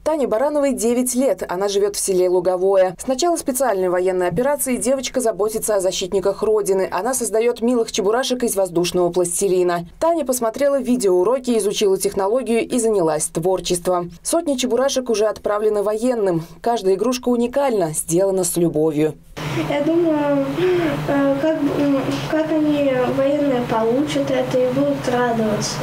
Тане Барановой 9 лет. Она живет в селе Луговое. С начала специальной военной операции девочка заботится о защитниках Родины. Она создает милых чебурашек из воздушного пластилина. Таня посмотрела видеоуроки, изучила технологию и занялась творчеством. Сотни чебурашек уже отправлены военным. Каждая игрушка уникальна, сделана с любовью. Я думаю, как они военные получат это и будут радоваться.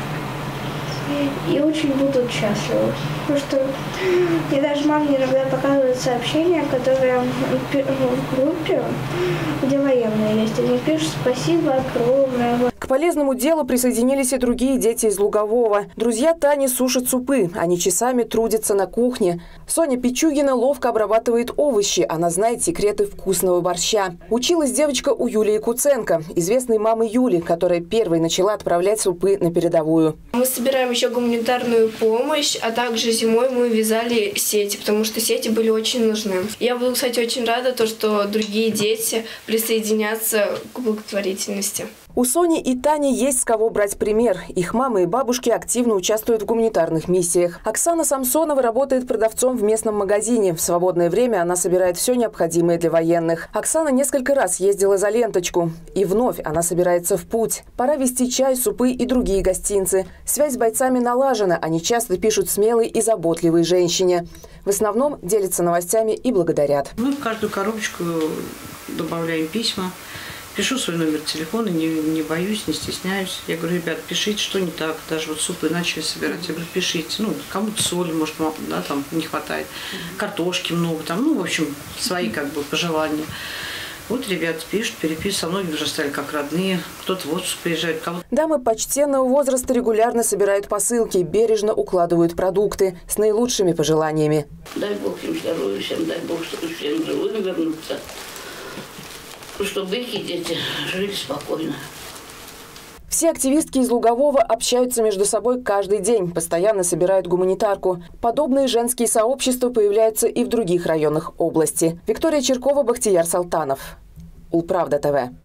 И очень будут счастливы. Потому что мне даже мама иногда показывает сообщения, которые в группе, где военные есть. Они пишут спасибо огромное. К полезному делу присоединились и другие дети из Лугового. Друзья Тани сушат супы. Они часами трудятся на кухне. Соня Пичугина ловко обрабатывает овощи. Она знает секреты вкусного борща. Училась девочка у Юлии Куценко, известной мамы Юли, которая первой начала отправлять супы на передовую. Мы собираем еще гуманитарную помощь, а также зимой мы вязали сети, потому что сети были очень нужны. Я буду, кстати, очень рада, что другие дети присоединятся к благотворительности. У Сони и Тани есть с кого брать пример. Их мамы и бабушки активно участвуют в гуманитарных миссиях. Оксана Самсонова работает продавцом в местном магазине. В свободное время она собирает все необходимое для военных. Оксана несколько раз ездила за ленточку. И вновь она собирается в путь. Пора везти чай, супы и другие гостинцы. Связь с бойцами налажена. Они часто пишут смелой и заботливой женщине. В основном делятся новостями и благодарят. Мы в каждую коробочку добавляем письма. Пишу свой номер телефона, не боюсь, не стесняюсь. Я говорю, ребят, пишите, что не так. Даже вот супы начали собирать. Я говорю, пишите. Кому-то соли, может, да, там не хватает. Картошки много, там, в общем, свои пожелания. Вот ребята пишут, переписывают, со многими уже стали как родные. Кто-то в отпуск приезжает. Дамы почтенного возраста регулярно собирают посылки, бережно укладывают продукты с наилучшими пожеланиями. Дай Бог им здоровья, всем дай Бог, чтобы всем живым вернуться. Чтобы их дети жили спокойно. Все активистки из Лугового общаются между собой каждый день, постоянно собирают гуманитарку. Подобные женские сообщества появляются и в других районах области. Виктория Черкова, Бахтияр Салтанов. Улправда ТВ.